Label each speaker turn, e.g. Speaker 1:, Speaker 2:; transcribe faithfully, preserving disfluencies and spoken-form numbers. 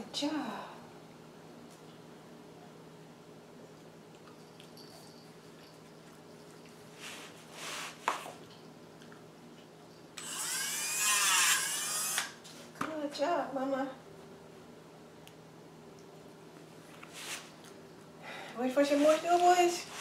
Speaker 1: job. Good job, Mama. Wait for some more school, boys.